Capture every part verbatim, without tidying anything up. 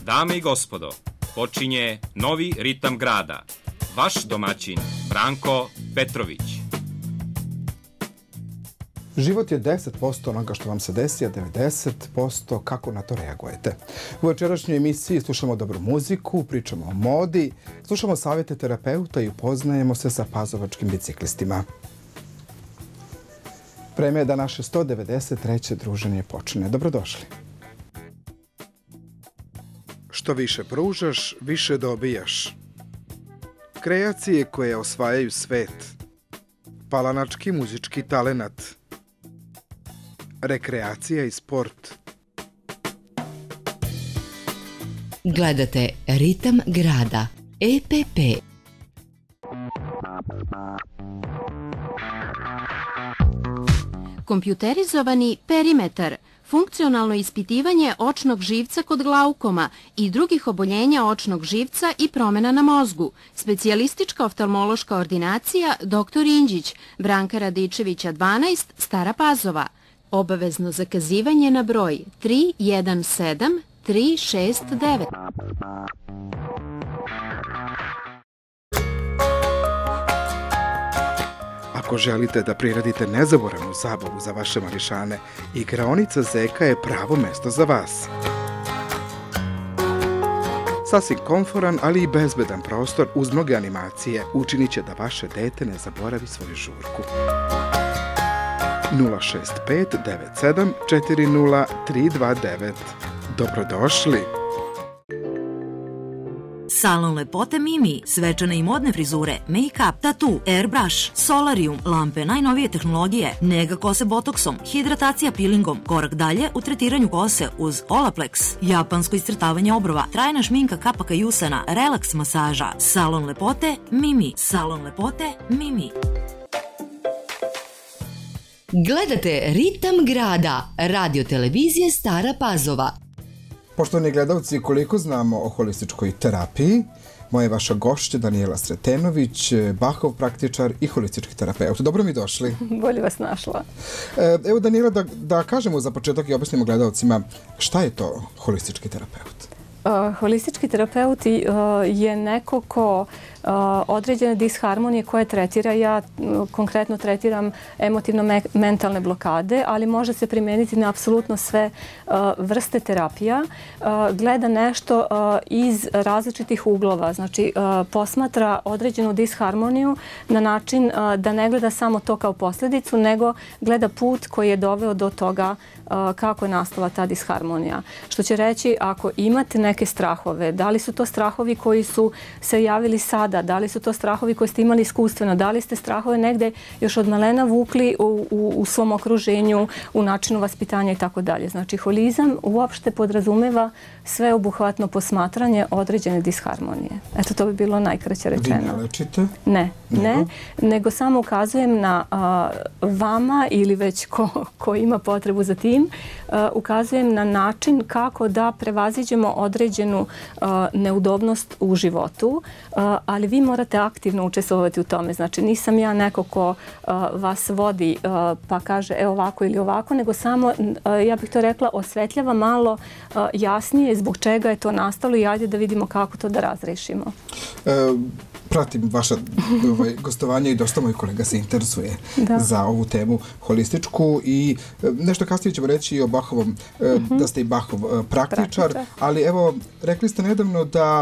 Dame i gospodo, počinje novi ritam grada. Vaš domaćin Branko Petrović. Život je deset posto onoga što vam se desi, a devedeset posto kako na to reagujete. U večerašnjoj emisiji slušamo dobru muziku, pričamo o modi, slušamo savjete terapeuta i upoznajemo se sa pazovačkim biciklistima. Vreme je da naše sto devedeset treće druženje počne. Dobrodošli. Što više pružaš, više dobijaš. Kreacije koje osvajaju svet. Palanački muzički talenat. Rekreacija i sport. Gledate Ritam grada, E P P. Kompjuterizovani perimetar, funkcionalno ispitivanje očnog živca kod glaukoma i drugih oboljenja očnog živca i promjena na mozgu. Specijalistička oftalmološka ordinacija doktor Inđić, Branka Radičevića dvanaest, Stara Pazova. Obavezno zakazivanje na broj tri jedan sedam tri šest devet. Ako želite da priredite nezaboravnu zabavu za vaše mališane, igraonica Zeka je pravo mesto za vas. Sasvim komforan, ali i bezbedan prostor uz mnoge animacije učinit će da vaše dete ne zaboravi svoju žurku. nula šest pet devet sedam četiri nula tri dva devet. Dobrodošli! Salon lepote Mimi, svečane i modne frizure, make-up, tatu, airbrush, solarium, lampe najnovije tehnologije, nega kose botoksom, hidratacija peelingom, korak dalje u tretiranju kose uz Olaplex, japansko iscrtavanje obrova, trajna šminka kapaka i usana, relaks masaža. Salon lepote Mimi, salon lepote Mimi. Gledate Ritam grada, radio televizije Stara Pazova. Poštovani gledalci, koliko znamo o holističkoj terapiji, moja je vaša gošća Danijela Sretenović, Bachov praktičar i holistički terapeut. Dobro mi došli. Bolje vas našla. Evo Danijela, da, da kažemo za početak i objasnimo gledalcima šta je to holistički terapeut? Uh, holistički terapeut uh, je neko ko uh, određene disharmonije koje tretira. Ja uh, konkretno tretiram emotivno-mentalne blokade, ali može se primijeniti na apsolutno sve uh, vrste terapija. Uh, gleda nešto uh, iz različitih uglova, znači uh, posmatra određenu disharmoniju na način uh, da ne gleda samo to kao posljedicu, nego gleda put koji je doveo do toga uh, kako je nastala ta disharmonija. Što će reći, ako imate neke strahove, da li su to strahovi koji su se javili sada, da li su to strahovi koji ste imali iskustveno, da li ste strahove negde još od malena vukli u, u, u svom okruženju, u načinu vaspitanja i tako dalje. Znači, holizam uopšte podrazumeva sveobuhvatno posmatranje određene disharmonije. Eto, to bi bilo najkraće rečeno. Vi ne lečite? Ne, ne, nego samo ukazujem na a, vama ili već ko, ko ima potrebu za tim, a, ukazujem na način kako da prevaziđemo određenu a, neudobnost u životu, a, ali vi morate aktivno učestvovati u tome. Znači, nisam ja neko ko a, vas vodi a, pa kaže e ovako ili ovako, nego samo, a, ja bih to rekla, osvetljava malo a, jasnije zbog čega je to nastalo i ajde da vidimo kako to da razrešimo. E, pratim vaša ovaj, gostovanje i dosta moj kolega se interesuje da. za ovu temu holističku i nešto kasnije ćemo reći i o Bachovom, uh-huh. da ste i Bachov praktičar, praktičar, ali evo, rekli ste nedavno da,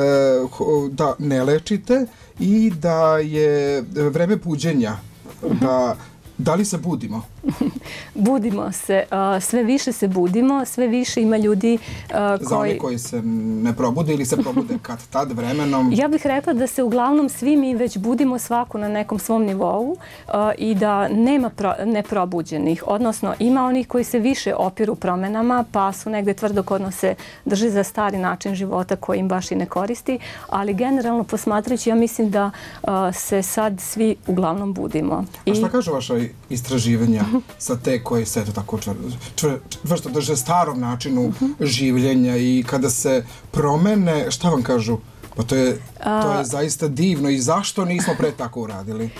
da ne lečite i da je vreme buđenja, uh-huh. da Da li se budimo? Budimo se. Sve više se budimo, sve više ima ljudi koji... Za oni koji se ne probude ili se probude kad tad vremenom? Ja bih rekla da se uglavnom svi mi već budimo svako na nekom svom nivou i da nema neprobuđenih. Odnosno, ima onih koji se više opiru promenama, pa su negde tvrdokorno se drži za stari način života koji im baš i ne koristi, ali generalno posmatrajući, ja mislim da se sad svi uglavnom budimo. A šta kažu vaša istraživanja sa te koji se eto tako čvrsto drže starom načinu življenja i kada se promene, šta vam kažu? Pa to je, to je zaista divno i zašto nismo pre tako uradili?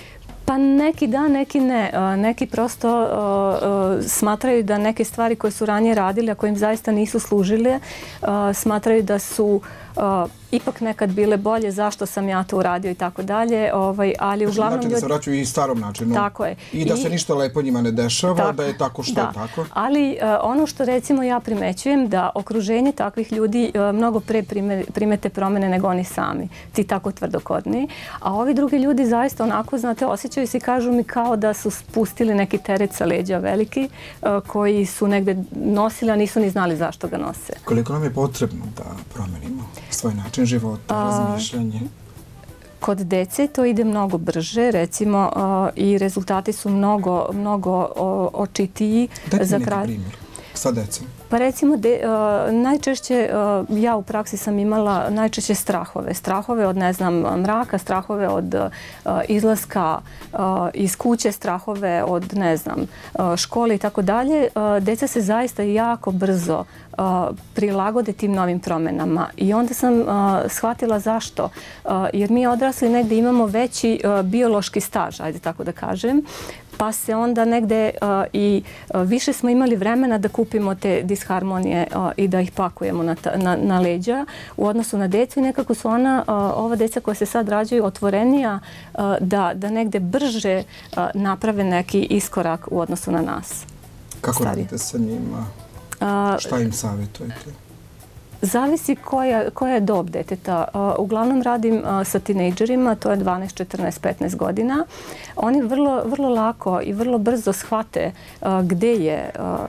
Pa neki da, neki ne. Neki prosto uh, smatraju da neke stvari koje su ranije radili, a koje im zaista nisu služile, uh, smatraju da su uh, ipak nekad bile bolje, zašto sam ja to uradio i tako dalje, ali uglavnom... Znači da se vraćaju i starom načinu. Tako je. I da se ništa lepo njima ne dešava, da je tako što je tako. Ali ono što recimo ja primećujem da okruženje takvih ljudi mnogo pre primete promene nego oni sami. Ti tako tvrdokorni. A ovi drugi ljudi zaista onako, znate, osjećaju se i kažu mi kao da su spustili neki teret sa leđa veliki koji su negde nosili, a nisu ni znali zašto ga nose. Koliko nam je potrebno da promenimo svoj način života, razmišljanje? Kod dece to ide mnogo brže, recimo, i rezultati su mnogo, mnogo očitiji. Dajte mi neki primjer sa decom. Pa recimo, najčešće, ja u praksi sam imala najčešće strahove. Strahove od, ne znam, mraka, strahove od izlaska iz kuće, strahove od, ne znam, škole i tako dalje. Deca se zaista jako brzo prilagode tim novim promenama. I onda sam shvatila zašto. Jer mi odrasli negde imamo veći biološki staž, ajde tako da kažem, pa se onda negde i više smo imali vremena da kupimo te disharmonije i da ih pakujemo na, na, na leđa u odnosu na decu i nekako su ona, ova deca koja se sad rađaju, otvorenija da, da negde brže naprave neki iskorak u odnosu na nas. Kako radite sa njima? Šta im savjetujete? Zavisi koja, koja je dob deteta. Uglavnom radim sa tinejdžerima, to je dvanaest, četrnaest, petnaest godina. Oni vrlo, vrlo lako i vrlo brzo shvate gde je,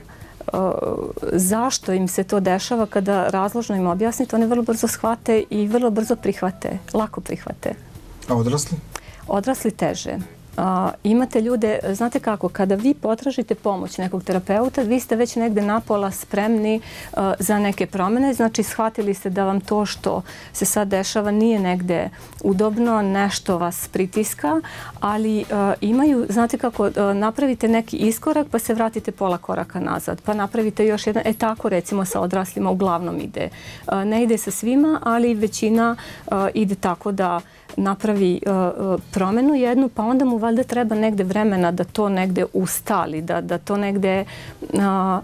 zašto im se to dešava. Kada razložno im objasnite, oni vrlo brzo shvate i vrlo brzo prihvate, lako prihvate. A odrasli? Odrasli teže. Uh, imate ljude, znate kako, kada vi potražite pomoć nekog terapeuta, vi ste već negde napola spremni uh, za neke promene, znači shvatili ste da vam to što se sad dešava nije negde udobno, nešto vas pritiska, ali uh, imaju, znate kako, uh, napravite neki iskorak pa se vratite pola koraka nazad, pa napravite još jedan, e tako recimo sa odraslima uglavnom ide. Uh, ne ide sa svima, ali većina uh, ide tako da napravi uh, promenu jednu, pa onda mu valjda treba negde vremena da to negde ustali, da, da to negde uh,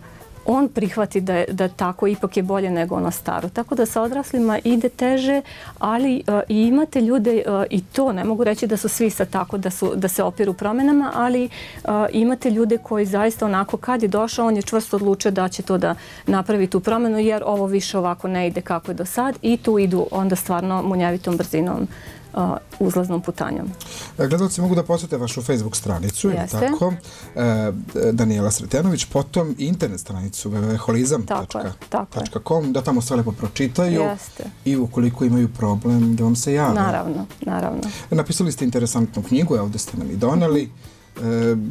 on prihvati da, je, da tako ipak je bolje nego ono staro. Tako da sa odraslima ide teže, ali uh, i imate ljude, uh, i to ne mogu reći da su svi sad tako da, su, da se opiru promenama, ali uh, imate ljude koji zaista onako kad je došao, on je čvrsto odlučio da će to da napravi tu promenu, jer ovo više ovako ne ide kako je do sad i tu idu onda stvarno munjavitom brzinom, Uh, uzlaznom putanjom. Gledalci mogu da posete vašu Facebook stranicu, je tako? E, Danijela Sretenović, potom internet stranicu w w w tačka holizam tačka com, da tamo sve lepo pročitaju. Jeste. I ukoliko imaju problem da vam se jave. Naravno, naravno. Napisali ste interesantnu knjigu, ovdje ste nam i doneli. E,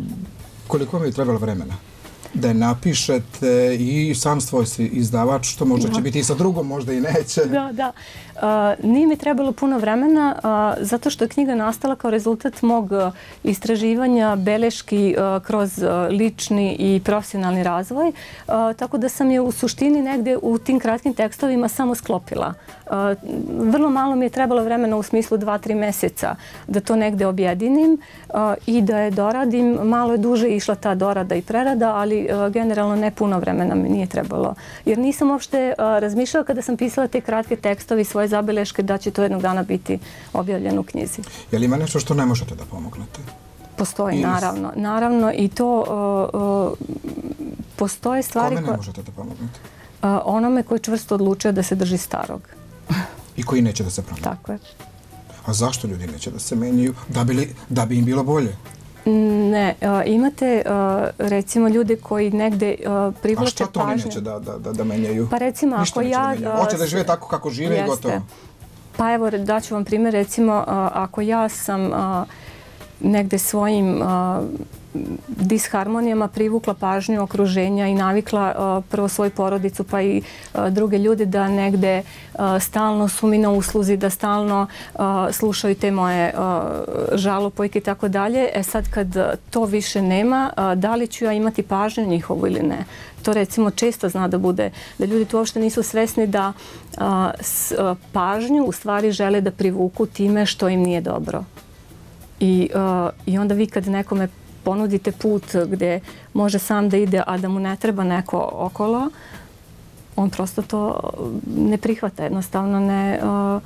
koliko vam je trebalo vremena da je napišete i sam svoj izdavač, što možda će biti i sa drugom, možda i neće. Da, da. Uh, nije mi trebalo puno vremena uh, zato što je knjiga nastala kao rezultat mog uh, istraživanja, beleški uh, kroz uh, lični i profesionalni razvoj. Uh, tako da sam je u suštini negde u tim kratkim tekstovima samo sklopila. Uh, vrlo malo mi je trebalo vremena u smislu dva, tri meseca da to negde objedinim uh, i da je doradim. Malo je duže išla ta dorada i prerada, ali uh, generalno ne puno vremena mi nije trebalo. Jer nisam uopšte uh, razmišljala kada sam pisala te kratke tekstove i svoje zabeleške da će to jednog dana biti objavljeno u knjizi. Je li ima nešto što ne možete da pomognete? Postoji, Ili... naravno. Naravno i to uh, uh, postoje stvari... Kome ne možete da pomognete? Uh, onome koji je čvrsto odlučio da se drži starog. I koji neće da se promeni? Tako je. A zašto ljudi neće da se menjaju? Da bi, li, da bi im bilo bolje? Ne, uh, imate uh, recimo ljude koji negde uh, privlače pažnju. A šta to oni neće da, da, da menjaju? Pa recimo Ništa ako ja... Da Hoće da žive tako kako žive jeste. I gotovo. Pa evo daću vam primjer, recimo uh, ako ja sam uh, negde svojim uh, disharmonijama privukla pažnju okruženja i navikla uh, prvo svoju porodicu pa i uh, druge ljude da negde uh, stalno su mi na usluzi, da stalno uh, slušaju te moje uh, žalopojke i tako dalje. E sad kad to više nema, uh, da li ću ja imati pažnju njihovu ili ne? To recimo često zna da bude, da ljudi tu uopšte nisu svesni da uh, s, uh, pažnju u stvari žele da privuku time što im nije dobro. I, uh, i onda vi kad nekome ponudite put gdje može sam da ide, a da mu ne treba neko okolo, on prosto to ne prihvata, jednostavno ne... Uh,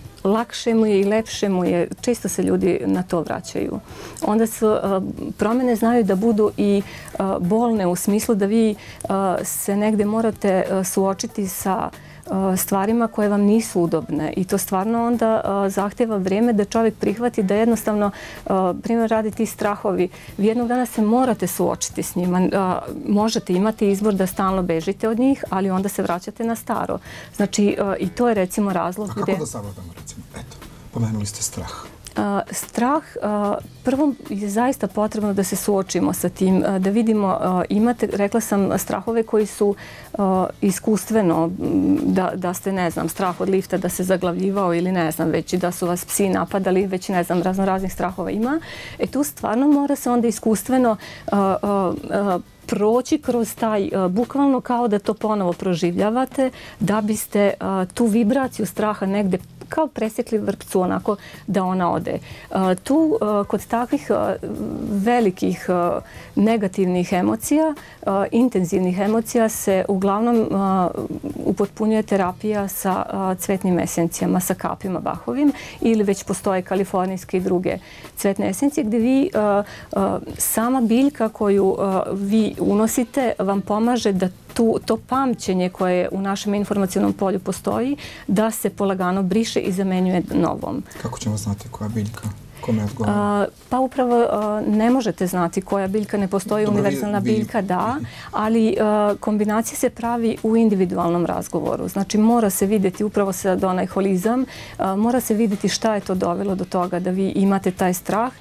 lakše mu je i lepše mu je, često se ljudi na to vraćaju. Onda su, uh, promjene znaju da budu i uh, bolne u smislu da vi uh, se negde morate uh, suočiti sa uh, stvarima koje vam nisu udobne i to stvarno onda uh, zahtjeva vrijeme da čovjek prihvati da jednostavno, uh, primjer radi ti strahovi, vi jednog dana se morate suočiti s njima. Uh, možete imati izbor da stalno bežite od njih, ali onda se vraćate na staro. Znači, uh, i to je recimo razlog gdje... A kako da savladamo recimo? Eto, pomenuli ste strah. Uh, strah, uh, prvo je zaista potrebno da se suočimo sa tim, uh, da vidimo, uh, imate, rekla sam, strahove koji su uh, iskustveno, da, da ste, ne znam, strah od lifta, da se zaglavljivao ili ne znam, već i da su vas psi napadali, već ne znam, razno raznih strahova ima. E tu stvarno mora se onda iskustveno uh, uh, uh, proći kroz taj, uh, bukvalno kao da to ponovo proživljavate, da biste uh, tu vibraciju straha negde kao presjekli vrpcu, onako da ona ode. Uh, tu, uh, kod takvih uh, velikih uh, negativnih emocija, uh, intenzivnih emocija, se uglavnom uh, upotpunjuje terapija sa uh, cvetnim esencijama, sa kapima Bachovim, ili već postoje kalifornijske i druge cvetne esencije, gdje vi, uh, uh, sama biljka koju uh, vi unosite vam pomaže da tu, to pamćenje koje u našem informacionom polju postoji, da se polagano briše i zamenjuje novom. Kako ćemo znati koja biljka? Kome odgovara? Pa upravo ne možete znati koja biljka, ne postoji Dobro, univerzalna vi, biljka, da, ali kombinacija se pravi u individualnom razgovoru. Znači mora se vidjeti, upravo sad onaj holizam, mora se vidjeti šta je to dovelo do toga da vi imate taj strah,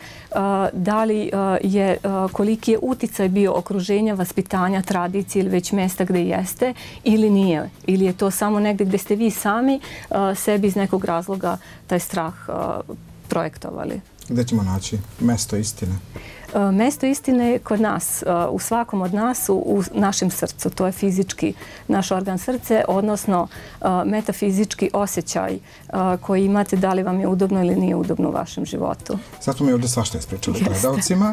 da li je, koliki je uticaj bio okruženja, vaspitanja, tradicije ili već mjesta gdje jeste ili nije. Ili je to samo negdje gdje ste vi sami sebi iz nekog razloga taj strah projektovali. Gdje ćemo naći mesto istine? Mesto istine je kod nas, u svakom od nas, u našem srcu. To je fizički naš organ srce, odnosno metafizički osjećaj koji imate, da li vam je udobno ili nije udobno u vašem životu. Sad smo mi ovdje svašta ispričali gledalcima.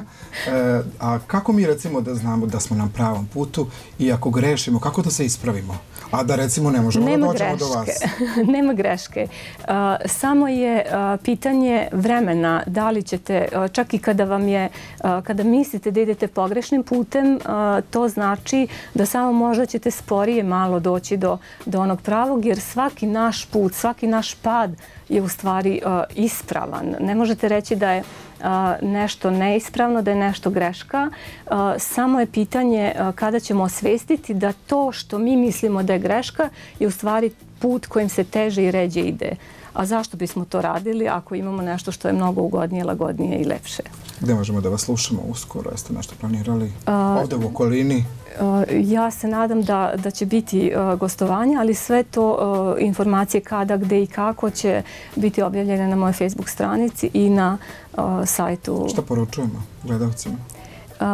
A kako mi recimo da znamo da smo na pravom putu i ako grešimo, kako da se ispravimo? A da recimo ne možemo Nema da dođemo greške. do vas. Nema greške. Uh, samo je uh, pitanje vremena. Da li ćete, uh, čak i kada vam je, uh, kada mislite da idete pogrešnim putem, uh, to znači da samo možda ćete sporije malo doći do, do onog pravog, jer svaki naš put, svaki naš pad je u stvari uh, ispravan. Ne možete reći da je uh, nešto neispravno, da je nešto greška. Uh, samo je pitanje uh, kada ćemo osvestiti da to što mi mislimo da je greška je u stvari put kojim se teže i ređe ide. A zašto bismo to radili ako imamo nešto što je mnogo ugodnije, lagodnije i lepše? Gdje možemo da vas slušamo uskoro? Jeste nešto planirali? Uh, Ovdje u okolini? Uh, ja se nadam da, da će biti uh, gostovanja, ali sve to uh, informacije kada, gdje i kako će biti objavljene na mojoj Facebook stranici i na uh, sajtu. Šta poručujemo gledalcima? Uh,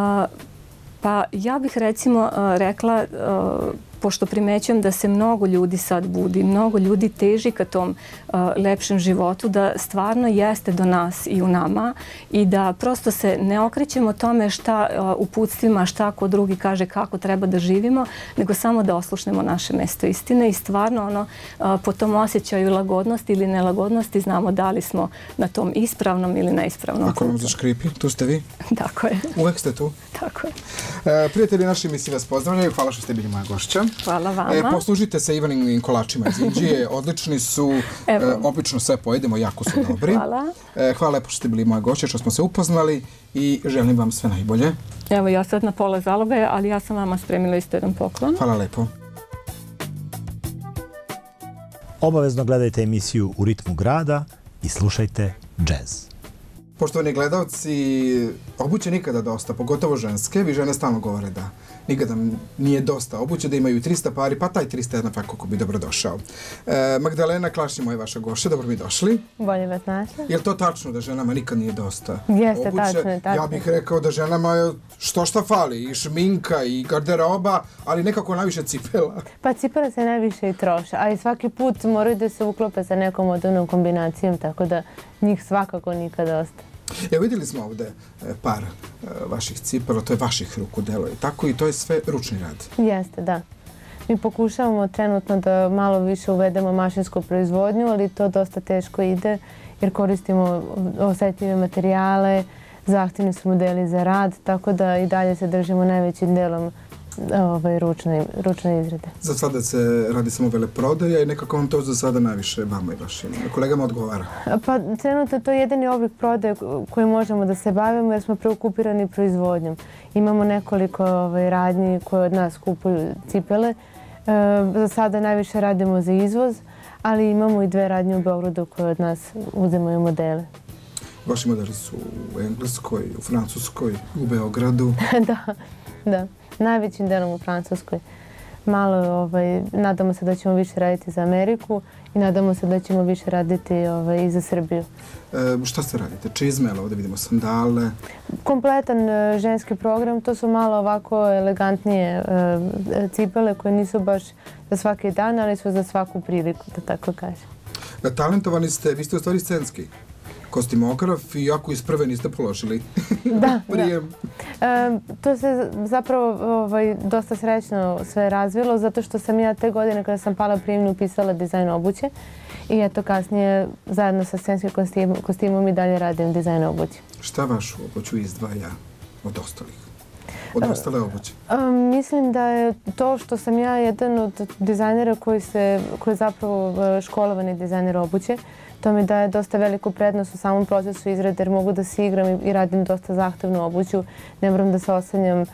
pa ja bih recimo uh, rekla, uh, pošto primećujem da se mnogo ljudi sad budi, mnogo ljudi teži ka tom uh, lepšem životu, da stvarno jeste do nas i u nama i da prosto se ne okrećemo tome šta uh, uputstvima, šta ko drugi kaže kako treba da živimo, nego samo da oslušnemo naše mesto istine i stvarno ono, uh, po tom osjećaju lagodnosti ili nelagodnosti znamo da li smo na tom ispravnom ili neispravnom putu. Ako nam zaškripi, tu ste vi? Tako je. Uvek ste tu? Tako je. E, prijatelji naši, mi svi vas pozdravljaju. Hvala što ste bili moja gošća. Hvala vama. E, poslužite se Ivaninim kolačima iz Inđije. Odlični su. E, obično sve pojedemo, jako su dobri. Hvala. E, hvala lepo što ste bili moja gošća, što smo se upoznali i želim vam sve najbolje. Evo, ja sad na pola zalobe, ali ja sam vama spremila isto jedan poklon. Hvala lepo. Obavezno gledajte emisiju U ritmu grada i slušajte džez. Poštovani gledalci, obuće nikada dosta, pogotovo ženske. Vi žene stalno govore da nikada nije dosta obuće, da imaju trista pari, pa taj trista jedan kako bi dobro došao. E, Magdalena Klašnji, moja vaša gošća, dobro mi došli. Bolje vas našli. Je li to tačno da ženama nikad nije dosta Jeste, obuće? tačno je, tačno. Ja bih rekao da ženama što šta fali, i šminka, i garderoba, ali nekako najviše cipela. Pa cipela se najviše i troše, a i svaki put moraju da se uklope sa nekom odavnom kombinacijom, tako da njih svakako nikad dosta. Evo vidjeli smo ovde par vaših cipela, to je vaših ruku delo i tako i to je sve ručni rad. Jeste, da. Mi pokušavamo trenutno da malo više uvedemo mašinsku proizvodnju, ali to dosta teško ide jer koristimo osetljive materijale, zahtevni su modeli za rad, tako da i dalje se držimo najvećim delom ovaj, ručne, ručne izrade. Za sada se radi samo veleprodaja i nekako vam to za sada najviše vama i vašim kolegama odgovara? Pa trenutno to je jedini oblik prodaje koji možemo da se bavimo jer smo preokupirani proizvodnjom. Imamo nekoliko ovaj, radnji koje od nas kupuju cipele. E, za sada najviše radimo za izvoz, ali imamo i dve radnje u Beogradu koje od nas uzimaju modele. Vaši modeli su u Engleskoj, u Francuskoj, u Beogradu? Da, da. Najvećim delom u Francuskoj. Malo, ovaj, nadamo se da ćemo više raditi za Ameriku i nadamo se da ćemo više raditi ovaj, i za Srbiju. E, šta ste radite? Čizme, ovdje vidimo sandale. Kompletan e, ženski program, to su malo ovako elegantnije e, cipele koje nisu baš za svaki dan, ali su za svaku priliku, da tako kažem. E, talentovani ste, vi ste u stvari scenski kostimograf i ako iz prve niste položili da, prijem. Da. E, to se zapravo ovaj, dosta srećno sve razvilo zato što sam ja te godine kada sam pala prijemnu upisala dizajn obuće i eto kasnije zajedno sa scenskim kostimom, kostimom i dalje radim dizajn obuće. Šta vašu obuću izdvaja od ostalih? Od ostale obuće? E, mislim da je to što sam ja jedan od dizajnera koji, se, koji je zapravo školovani dizajner obuće. To mi daje dosta veliku prednost u samom procesu izrade jer mogu da se igram i radim dosta zahtevnu obuću. Ne moram da se oslanjam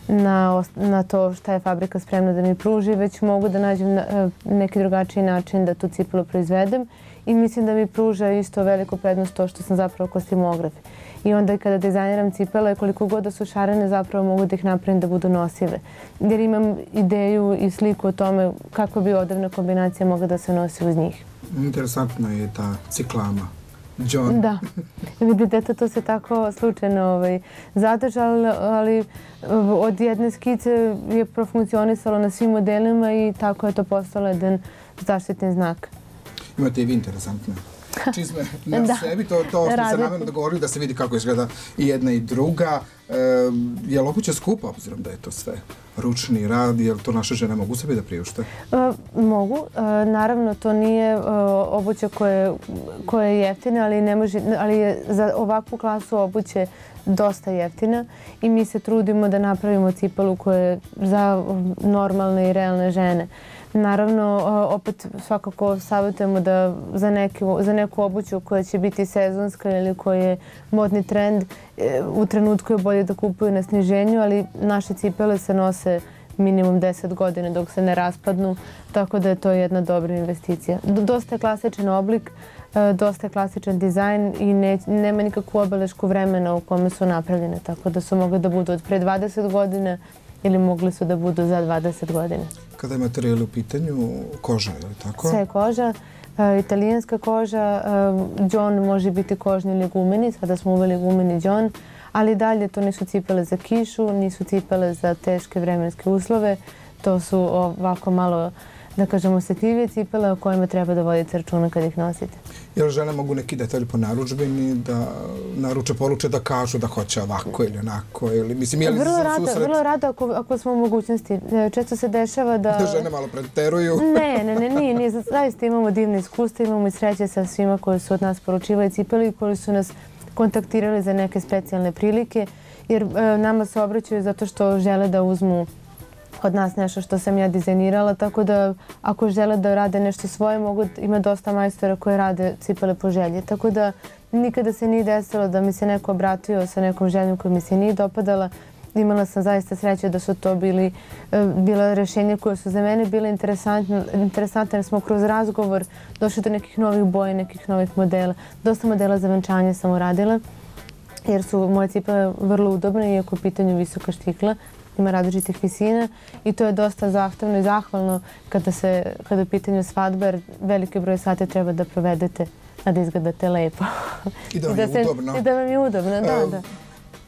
na, na to šta je fabrika spremna da mi pruži, već mogu da nađem na, neki drugačiji način da tu cipelu proizvedem i mislim da mi pruža isto veliku prednost to što sam zapravo kostimograf. I onda kada dizajniram cipele, koliko god da su šarene, zapravo mogu da ih napravim da budu nosive. Jer imam ideju i sliku o tome kako bi odevna kombinacija mogla da se nosi uz njih. Interesantna je ta ciklama. John. Da. Vidite, to se tako slučajno ovaj, zadržalo, ali od jedne skice je profunkcionisalo na svim modelima i tako je to postalo jedan zaštitni znak. Imate i vi interesantne čizme na da. Sebi. To, to smo se namjerno dogovorili da se vidi kako izgleda i jedna i druga. E, je li obuća skupa, obzirom da je to sve ručni rad, je li to naše žene mogu sebi da priušte? E, mogu. E, naravno, to nije e, obuća koje, koje je jeftina, ali, ne može, ali je za ovakvu klasu obuće dosta jeftina i mi se trudimo da napravimo cipelu koja je za normalne i realne žene. Naravno, opet svakako savjetujemo da za, neki, za neku obuću koja će biti sezonska ili koja je modni trend, u trenutku je bolje da kupuju na sniženju, ali naše cipele se nose minimum deset godina dok se ne raspadnu, tako da je to jedna dobra investicija. Dosta je klasičan oblik, dosta je klasičan dizajn i ne, nema nikakvu obelešku vremena u kome su napravljene, tako da su mogli da budu od pre dvadeset godina ili mogli su da budu za dvadeset godina. Kada je materijal u pitanju, koža, je li tako? Sve je koža, e, italijanska koža, e, džon može biti kožni ili gumeni, sada smo uveli gumeni džon, ali dalje to nisu cipele za kišu, nisu cipele za teške vremenske uslove, to su ovako malo, da kažemo, osjetljivije cipele o kojima treba da vodite računa kad ih nosite. Jer žene mogu neki detalj po narudžbini da naruče, poruče da kažu da hoće ovako ili onako, ili mislim, je li vrlo za rado, susret? Vrlo rado ako, ako smo u mogućnosti. Često se dešava da... Da žene malo preteruju. Ne, ne, ne, nije, nije. Zaista imamo divne iskustva, imamo i sreće sa svima koji su od nas poručivali cipele i koji su nas kontaktirali za neke specijalne prilike, jer e, nama se obraćaju zato što žele da uzmu od nas nešto što sam ja dizajnirala, tako da ako žele da rade nešto svoje, mogu, ima dosta majstora koji rade cipele po želji. Tako da nikada se nije desilo da mi se neko obratio sa nekom željom koja mi se nije dopadala. Imala sam zaista sreće da su to bili, bila rješenja koje su za mene bile interesantne, interesantne jer smo kroz razgovor došli do nekih novih boja, nekih novih modela. Dosta modela za venčanje sam uradila jer su moje cipele vrlo udobne, iako u pitanju visoka štikla. Ima različitih visina i to je dosta zahtevno i zahvalno kada se kada u pitanju svadbe, jer veliki broj sati treba da provedete, a da izgledate lepo. I da vam je I da se, udobno. I da vam je udobno, da, da.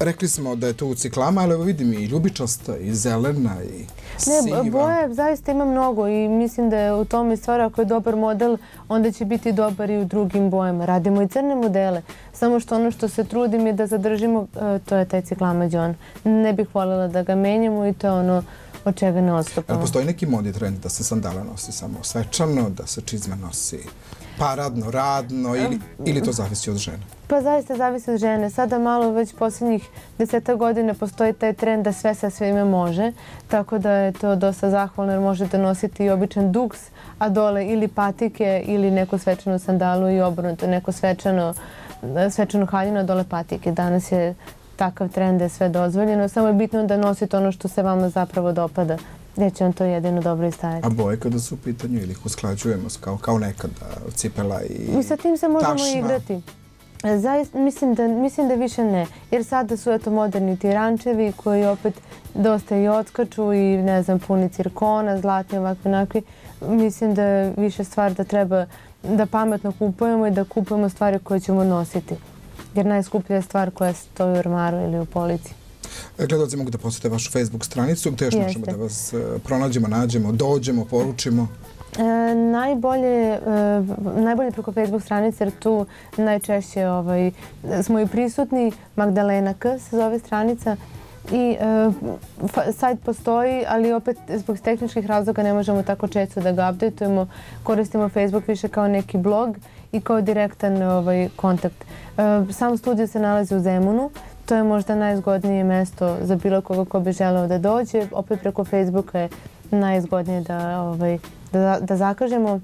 Rekli smo da je tu ciklama, ali evo vidim i ljubičasta, i zelena, i siva. Ne, boje zaista ima mnogo i mislim da je u tome stvar, ako je dobar model, onda će biti dobar i u drugim bojama. Radimo i crne modele, samo što ono što se trudim je da zadržimo, to je taj ciklama đon. Ne bih voljela da ga menjamo i to je ono od čega ne odstupamo. Postoji neki mod i trend da se sandale nosi samo svečano, da se čizme nosi paradno, radno ili, ili to zavisi od žene? Pa zaista zavisi od žene. Sada malo već posljednjih deseta godina postoji taj trend da sve sa svime može, tako da je to dosta zahvalno jer možete nositi i običan duks, a dole ili patike ili neku svečanu sandalu i obrnuto, neko svečano, svečanu haljinu, a dole patike. Danas je takav trend da je sve dozvoljeno, samo je bitno da nosite ono što se vama zapravo dopada. Jer će on to jedino dobro istajati. A boje kada su u pitanju ili ih usklađujemo kao, kao nekada, cipela i I sa tim se možemo tašna. igrati. Zaista, mislim, da, mislim da više ne. Jer sada su eto moderni tirančevi koji opet dosta i odskaču i ne znam, puni cirkona, zlatni, ovakvi, onakvi. Mislim da je više stvar da treba da pametno kupujemo i da kupujemo stvari koje ćemo nositi. Jer najskuplja je stvar koja stoji u ormaru ili u polici. Gledalci mogu da posjete vašu Facebook stranicu, gdje još Jeste. možemo da vas pronađemo, nađemo, dođemo, poručimo? E, najbolje, e, najbolje preko Facebook stranice, jer tu najčešće ovaj, smo i prisutni. Magdalena K se zove stranica i e, fa, sajt postoji, ali opet zbog tehničkih razloga ne možemo tako često da ga updateujemo. Koristimo Facebook više kao neki blog i kao direktan ovaj, kontakt. E, sam studio se nalazi u Zemunu. To je možda najzgodnije mesto za bilo koga ko bi želeo da dođe. Opet preko Facebooka je najzgodnije da, ovaj, da, da zakažemo.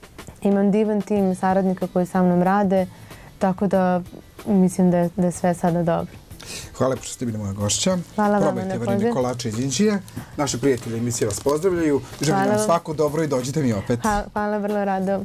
Imam divan tim saradnika koji sa mnom rade, tako da mislim da je, da je sve sada dobro. Hvala što ste bili moja gošća. Hvala vama Probajte na varine poziv. kolače iz Inđije. Naši prijatelji emisije vas pozdravljaju. Želim vam svako dobro i dođite mi opet. Ha, hvala, vrlo rado.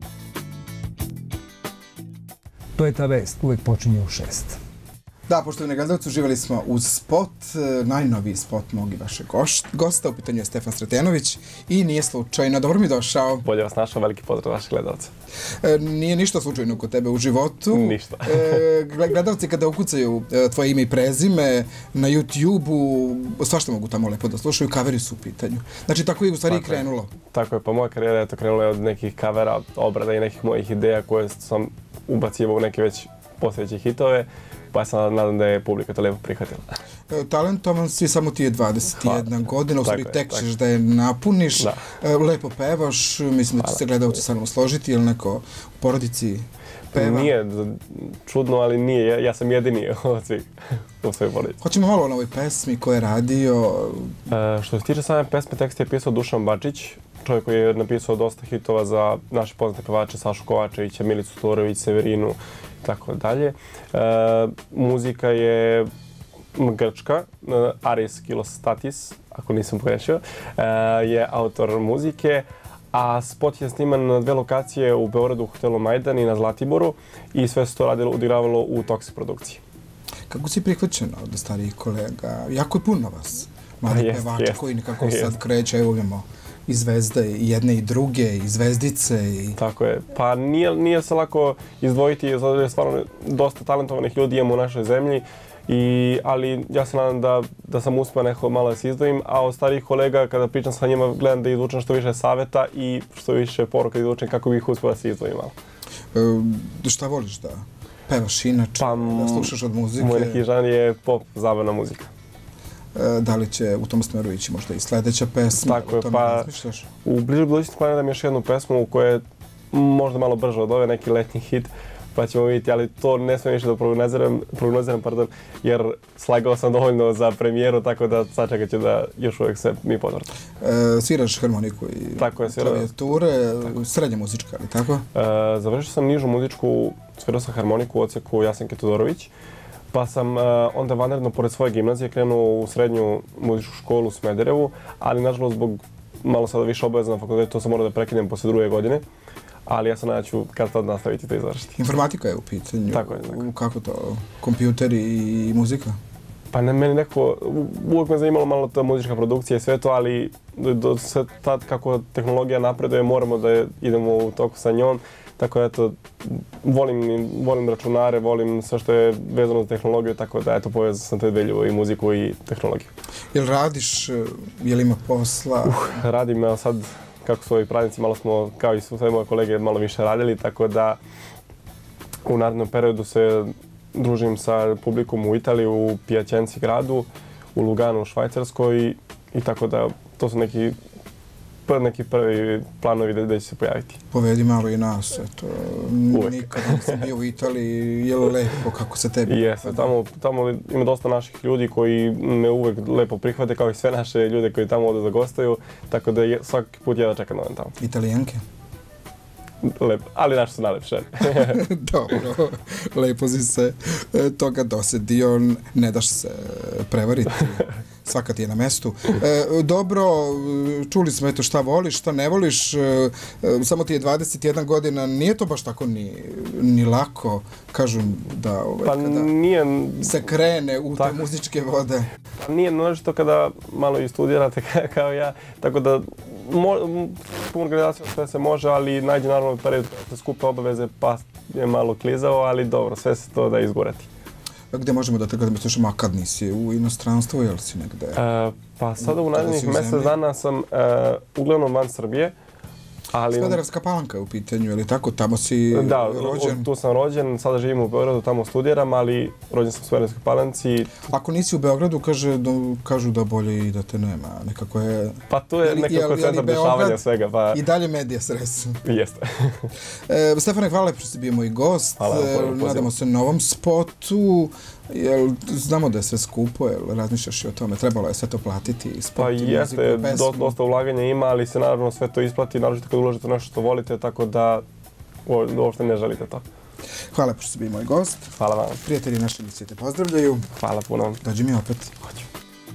To je ta vest, uvek počinje u šest. Da, poštovani gledalci, uživali smo uz spot, najnoviji spot mog i vašeg gosta, u pitanju je Stefan Sretenović i nije slučajno. Dobro mi došao. Bolje vas našao, veliki pozdrav vaših gledalca. E, nije ništa slučajno kod tebe u životu. Ništa. e, gledalci kada ukucaju tvoje ime i prezime na YouTube-u, svašta mogu tamo lepo da slušaju, kaveri su u pitanju. Znači, tako je u stvari i krenulo. Je. Tako je, pa moja karijera je to krenula od nekih kavera, obrada i nekih mojih ideja koje sam ubacivao u neke već postojeće hitove. Pa sam nadam da je publika to lepo prihvatila. Talentovan si, samo ti je dvadeset jedna godina, u stvari tek ćeš da je napuniš. Da. Lepo pevaš, mislim da će se gledalci sa mnom složiti, ili neko u porodici peva? Nije čudno, ali nije. Ja, ja sam jedini od svih u svojoj porodici. Hoćemo malo o novoj pesmi, ko je radio? E, što se tiče same pesme, tekst je pisao Dušan Bačić, čovjek koji je napisao dosta hitova za naše poznate pevače, Sašu Kovačevića, Milicu Torović, Severinu, tako dalje. E, muzika je grčka, Aris Kilostatis, ako nisam pogrešio, e, je autor muzike, a spot je sniman na dve lokacije u Beogradu, u hotelu Majdan i na Zlatiboru i sve se to radilo, odigravalo u Toxic produkciji. Kako si prihvaćena od starijih kolega? Jako je puno vas, mladi pevača koji nekako sad kreće, evo imamo i zvezde, i jedne i druge, i zvezdice. I... Tako je. Pa nije, nije se lako izdvojiti, zato je stvarno dosta talentovanih ljudi imamo u našoj zemlji, i, ali ja se nadam da, da sam uspio neko malo da se izdvojim, a od starijih kolega kada pričam sa njima gledam da izvučem što više savjeta i što više poruka izvučem kako bih uspio da se izdvojim malo. E, šta voliš da pevaš inače, pa, da slušaš od muzike? Moj neki žan je pop, zabavna muzika. Da li će u tom smeru ići možda i sljedeća pesma? Tako je, pa u bližoj budućnosti planiram još jednu pesmu koja je možda malo brže od ove, neki letnji hit, pa ćemo vidjeti, ali to ne smijem više da prognoziram, prognoziram pardon, jer slagao sam dovoljno za premijeru, tako da sačekat ću da još uvijek se mi potvrta. E, sviraš harmoniku i klavijature, srednja muzička, ali tako? E, završio sam nižu muzičku, svirao sam harmoniku u odsjeku Jasenke Todorović, pa sam uh, onda vanredno pored svoje gimnazije krenuo u srednju muzičku školu u Smederevu, ali nažalost zbog malo sada više obaveza na fakultetu, to sam morao da prekinem posle druge godine, ali ja sam nadam ću kad tad nastaviti to izvršiti. Informatika je u pitanju. Tako je. Tako. Kako to? Kompjuteri i muzika? Pa ne, meni nekako, uvijek me zanimalo malo ta muzička produkcija i sve to, ali do, do sad kako tehnologija napreduje moramo da idemo u toku sa njom, Tako da, eto, volim, volim računare, volim sve što je vezano za tehnologiju, tako da, eto, povezao sam te dve ljubavi, i muziku i tehnologiju. Jel radiš, jel ima posla? Uh, radim, ja sad, kako su ovi praznici, malo smo, kao i sve moje kolege, malo više radili, tako da u narednom periodu se družim sa publikom u Italiji, u Piacenzi gradu, u Luganu u Švajcarskoj i, i tako da to su neki, neki prvi planovi da, da će se pojaviti. Povedi malo i nas, eto. Uvijek. Nikada nisam bio u Italiji, je li lepo kako se tebi? Jeste, tamo, tamo ima dosta naših ljudi koji me uvijek lepo prihvate, kao i sve naše ljude koji tamo ovdje zagostaju, tako da je, svaki put ja da čekam da odem tamo. Italijanke? Lepo, ali naše su najlepše. Dobro, lepo si se toga dosedio, ne daš se prevariti. Svaka ti je na mestu. E, dobro, čuli smo eto šta voliš, šta ne voliš, e, samo ti je dvadeset jedna godina, nije to baš tako ni, ni lako, kažu da ovaj, pa kada nije, se krene u tak, te muzičke vode. Pa nije množito kada malo i studirate kao ja, tako da mo, puno organizacija sve se može, ali najde naravno period kada se skupe obaveze pa je malo klizao, ali dobro, sve se to da izgurati. Gdje možemo da te gledamo, slušamo, a kad nisi u inostranstvu, jel si negde? E, pa sada u narednih mjesec dana sam e, uglavnom van Srbije. Ali... Smederevska Palanka je u pitanju, je li tako? Tamo si da, rođen? Da, tu sam rođen, sada živim u Beogradu, tamo studiram, ali rođen sam u Smederevskoj Palanci. Ako nisi u Beogradu, kaže, do, kažu da bolje i da te nema. Nekako je... Pa tu je nekako centar dešavanja svega. Pa... I dalje medija stres. Jeste. e, Stefane, hvala što si bio moj gost. Hvala, e, nadamo se novom spotu. Jel, znamo da je sve skupo, jel razmišljaš i o tome, trebalo je sve to platiti, spot, pa muziku, jeste, pesmu. Do, dosta ulaganja ima, ali se naravno sve to isplati, naravno kad uložite nešto što volite, tako da uopšte ne želite to. Hvala što si bio moj gost. Hvala vam. Prijatelji naše emisije te pozdravljaju. Hvala puno. Dođi mi opet. Hoću.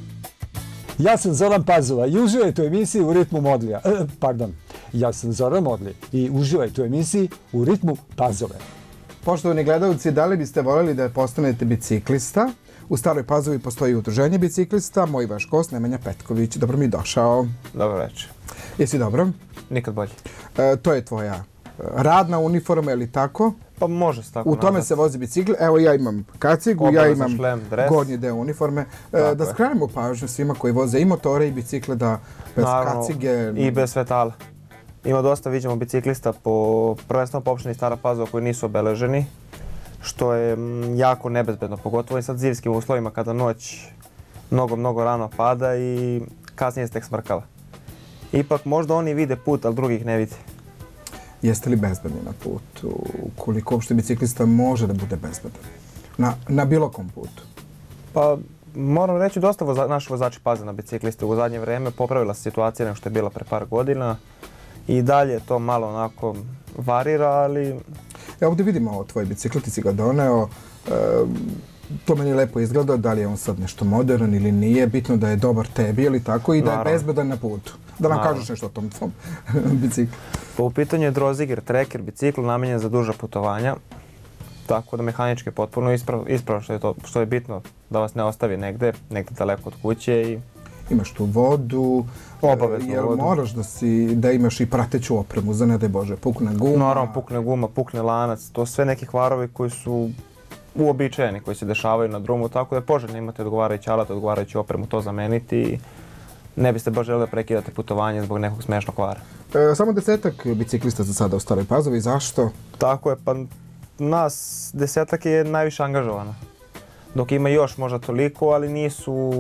Ja sam Zoran Pazova i uživajte u emisiji U ritmu Modlija. E, pardon, ja sam Zoran Modli i uživajte u emisiji U ritmu Pazove. Poštovani gledalci, da li biste voljeli da postanete biciklista? U Staroj Pazovi postoji udruženje biciklista, moj vaš gost Nemanja Petković. Dobro mi došao. Dobro večer. Jesi dobro? Nikad bolje. E, to je tvoja radna uniforma, je li tako? Pa može se tako U tome nazvat. Se vozi bicikl. Evo ja imam kacigu, Obavezan ja imam šlem, dres. gornji deo uniforme. E, da skrenemo pažnju svima koji voze i motore i bicikle da bez Naravno, kacige... i bez svetala. Ima dosta, vidimo, biciklista po prvenstveno po opštini Stara Pazova koji nisu obeleženi, što je jako nebezbedno, pogotovo i sad zimskim uslovima kada noć mnogo, mnogo rano pada i kasnije se tek smrkava. Ipak možda oni vide put, ali drugih ne vide. Jeste li bezbedni na putu? Koliko uopšte biciklista može da bude bezbedan? Na, na bilo kom putu? Pa moram reći, dosta voza, naši vozači paze na bicikliste. U zadnje vreme popravila se situacija nego što je bila pre par godina. I dalje to malo onako varira, ali... Ja ovdje vidimo ovo tvoj bicikl, ti si ga doneo. E, to meni lepo izgleda, da li je on sad nešto modern ili nije. Bitno da je dobar tebi ili tako i da Naravno. je bezbedan na putu. Da nam Naravno. kažeš nešto o tom tvom biciklu. Pa u pitanju je Droziger Trekker bicikl namenjen za duža putovanja. Tako da mehanički je potpuno ispravo, ispravo što je to, što je bitno da vas ne ostavi negde, negde daleko od kuće i... Imaš tu vodu, obavezno jel vodu. moraš da, si, da imaš i prateću opremu, za ne daj Bože, pukne guma? Naravno, pukne guma, pukne lanac, to sve neki kvarovi koji su uobičajeni, koji se dešavaju na drumu, tako da je poželjno imate odgovarajući alat, odgovarajuću opremu, to zameniti i ne biste baš želeli da prekidate putovanje zbog nekog smešnog kvara. E, samo desetak biciklista za sada u Staroj Pazovi, zašto? Tako je, pa nas desetak je najviše angažovano, dok ima još možda toliko, ali nisu...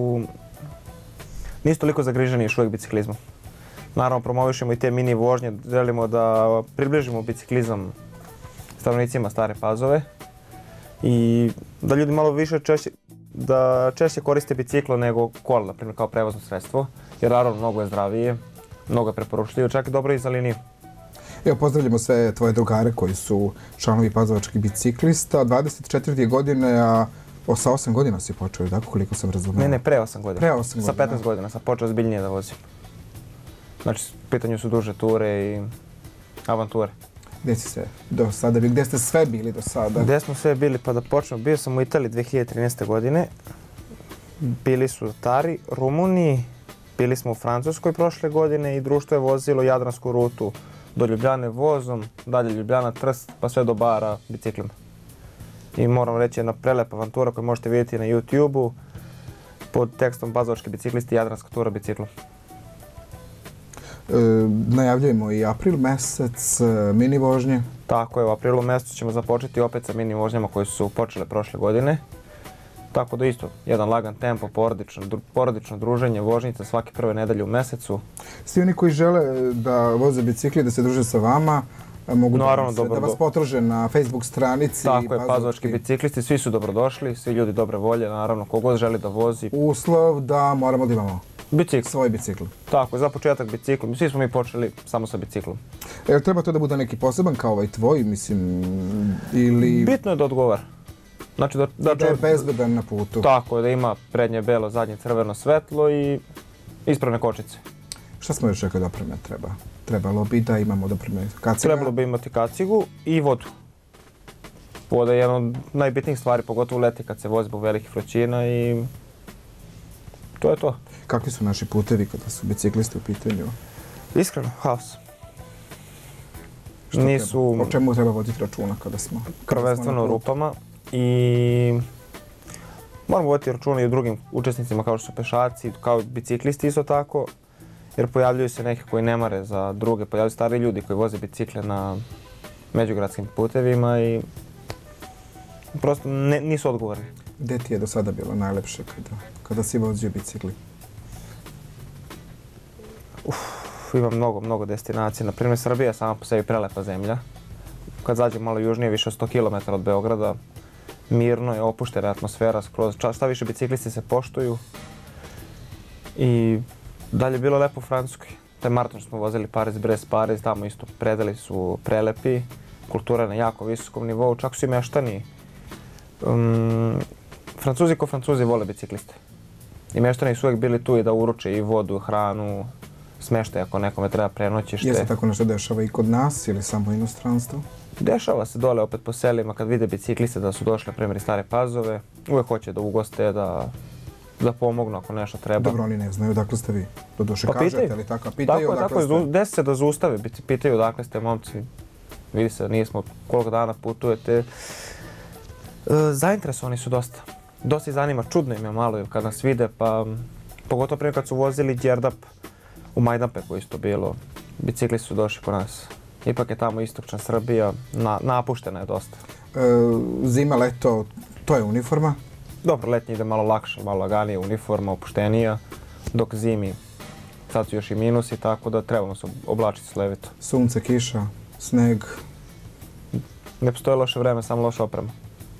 Nisu toliko zagriženi još uvijek biciklizmom. Naravno, promovišemo i te mini vožnje, želimo da približimo biciklizam stanovnicima Stare Pazove i da ljudi malo više češće, da češće koriste biciklo nego kola, na primjer kao prevozno sredstvo, jer naravno mnogo je zdravije, mnogo je preporučljivo, čak i dobro i za liniju. Evo, pozdravljamo sve tvoje drugare koji su članovi pazovačkih biciklista. dvadeset četiri godine, a O, sa osam godina si počeo, tako koliko sam razumio? Ne, ne, pre osam godina. Pre osam godina. Sa petnaest godina sam počeo zbiljnije da vozim. Znači, u pitanju su duže ture i avanture. Gdje si se do sada bili? Gdje ste sve bili do sada? Gdje smo sve bili? Pa da počnemo. Bio sam u Italiji dve hiljade trinaeste. godine. Bili su Tari, Rumuniji, bili smo u Francuskoj prošle godine i društvo je vozilo Jadransku rutu do Ljubljane vozom, dalje Ljubljana, Trst, pa sve do Bara biciklima. I moram reći jedna prelepa avantura koju možete vidjeti na YouTube-u pod tekstom Pazovački biciklisti Jadranska tura biciklom. E, najavljujemo i april mesec, mini vožnje. Tako je, u aprilu mesecu ćemo započeti opet sa mini vožnjama koje su počele prošle godine. Tako da isto, jedan lagan tempo, porodično, dru, porodično druženje, vožnjica svake prve nedelje u mesecu. Svi oni koji žele da voze bicikli, da se druže sa vama, mogu Naravno, da, dobro, da vas potraže na Facebook stranici. Tako je, Pazovački biciklisti, svi su dobrodošli, svi ljudi dobre volje, naravno, kogod želi da vozi. Uslov da moramo da imamo bicikl. Svoj bicikl. Tako je, za početak biciklom. Svi smo mi počeli samo sa biciklom. E, treba to da bude neki poseban kao ovaj tvoj, mislim, ili... Bitno je da odgovara. Znači da, da, da je bezbedan na putu. Tako je, da ima prednje belo, zadnje crveno svetlo i ispravne kočice. Šta smo još rekli da opreme treba? Trebalo bi da imamo da opreme kaciga? Trebalo bi imati kacigu i vodu. Voda je jedna od najbitnijih stvari, pogotovo leti kad se vozi zbog velikih vrućina i to je to. Kakvi su naši putevi kada su biciklisti u pitanju? Iskreno, haos. Što Nisu... Treba? O čemu treba voditi računa kada smo? Prvenstveno u rupama i moramo voditi računa i o drugim učesnicima kao što su pešaci, kao biciklisti isto tako, jer pojavljuju se neki koji ne mare za druge, pojavljuju stari ljudi koji voze bicikle na međugradskim putevima i prosto ne, nisu odgovorni. Gde ti je do sada bilo najlepše kada, kada si vozio bicikli? Uf, imam mnogo, mnogo destinacija. Na primjer, Srbija je sama po sebi prelepa zemlja. Kad zađem malo južnije, više od sto kilometara od Beograda, mirno je, opuštena atmosfera skroz. Šta više, biciklisti se poštuju. I dalje je bilo lepo u Francuskoj. Taj maraton smo vozili Pariz-Brest-Pariz, tamo isto predeli su prelepi. Kultura je na jako visokom nivou, čak su i meštani. Um, Francuzi ko Francuzi vole bicikliste. I meštani su uvijek bili tu i da uruče i vodu, hranu, smeštaj ako nekome treba prenoćište. Je se tako nešto dešava i kod nas ili samo u inostranstvu? Dešava se dole opet po selima kad vide bicikliste da su došli, na primjer, iz Stare Pazove. Uvijek hoće da ugoste, da, da pomognu ako nešto treba. Dobro, oni ne znaju odakle ste vi. Doduše pa kažete, pitaju. Ali tako, pitaju tako, odakle tako, ste. Desi se da zaustave, pitaju odakle ste, momci. Vidi se, nismo koliko dana putujete. E, zainteresovani su dosta. Dosta ih zanima, čudno im je malo kad nas vide, pa pogotovo primjer kad su vozili Đerdap u Majdanpeku isto bilo. Biciklisti su došli kod nas. Ipak je tamo istočna Srbija, na, napuštena je dosta. E, zima, leto, to je uniforma? Dobro, letnji ide malo lakše, malo laganije, uniforma, opuštenija, dok zimi sad su još i minusi, tako da trebamo se oblačiti slevito. Sunce, kiša, sneg? Ne postoje loše vreme, samo loša oprema.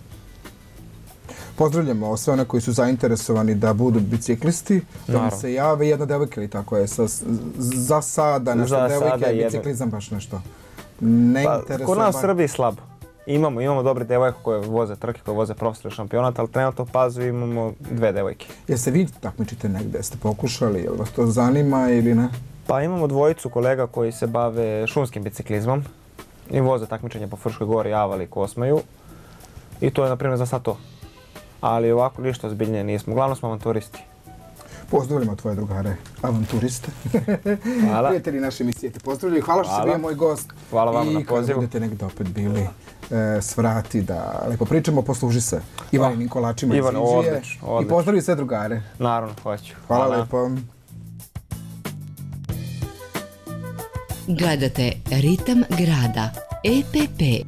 Pozdravljamo sve one koji su zainteresovani da budu biciklisti, da vam se jave. Jedna devojka ili tako je, sa, za sada nešto za devojke, je biciklizam baš nešto ne pa, interesuje. Kod nas u Srbiji slabo. Imamo, imamo dobre devojke koje voze trke, koje voze profesionalni šampionat, ali trenutno u Pazovi imamo dve devojke. Jel se vi takmičite negde? Jeste pokušali? Jel vas to zanima ili ne? Pa imamo dvojicu kolega koji se bave šumskim biciklizmom i voze takmičenje po Fruškoj gori, Avali i Kosmaju. I to je, na primjer, za sad to. Ali ovako ništa ozbiljnije nismo. Uglavnom smo avanturisti. Pozdravljamo tvoje drugare, avanturiste. Hvala. Prijatelji naše emisije te pozdravljaju. Hvala što si bio moj gost. Hvala vam na pozivu. I kada budete negdje opet bili, e, svrati da lepo pričamo, posluži se Ivaninim kolačima iz Inđije. Odlično, odlično. I pozdravljaju sve drugare. Naravno, hoću. Hvala, Hvala lepo. Gledate Ritam grada, E P P.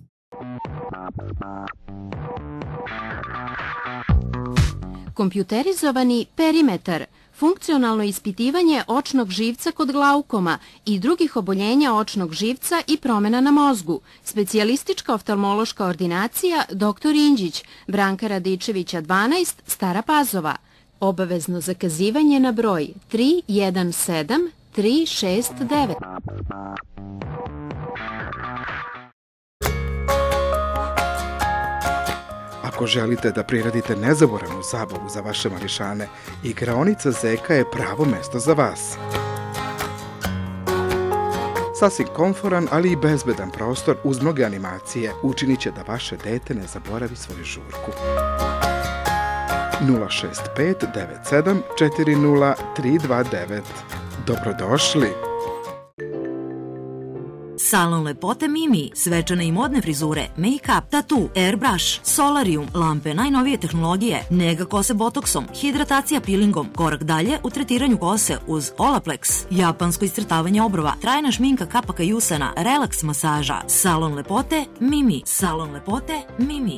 Kompjuterizovani perimetar, funkcionalno ispitivanje očnog živca kod glaukoma i drugih oboljenja očnog živca i promjena na mozgu. Specijalistička oftalmološka ordinacija doktor Inđić, Branka Radičevića dvanaest, Stara Pazova. Obavezno zakazivanje na broj tri jedan sedam tri šest devet. Ako želite da priredite nezaboravnu zabavu za vaše mališane, igraonica Zeka je pravo mesto za vas. Sasvim komforan, ali i bezbedan prostor uz mnoge animacije učinit će da vaše dete ne zaboravi svoju žurku. nula šest pet devet sedam četiri nula tri dva devet. Dobrodošli! Salon lepote Mimi, svečane i modne frizure, make-up, tatu, airbrush, solarium, lampe najnovije tehnologije, nega kose botoksom, hidratacija peelingom, korak dalje u tretiranju kose uz Olaplex, japansko iscrtavanje obrova, trajna šminka kapaka i usana, relaks masaža. Salon lepote Mimi. Salon lepote Mimi.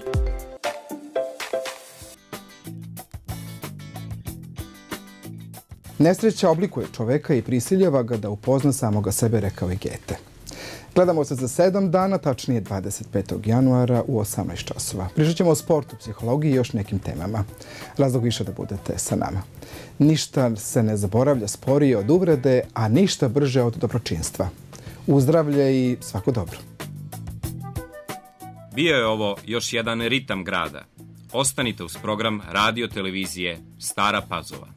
Nesreća oblikuje čoveka i prisiljava ga da upozna samoga sebe, rekao je Gete. Gledamo se za sedam dana, tačnije dvadeset petog januara u osamnaest časova. Pričat ćemo o sportu, psihologiji i još nekim temama. Razlog više da budete sa nama. Ništa se ne zaboravlja sporije od uvrede, a ništa brže od dobročinstva. Uzdravlje i svako dobro. Bio je ovo još jedan ritam grada. Ostanite uz program radio televizije Stara Pazova.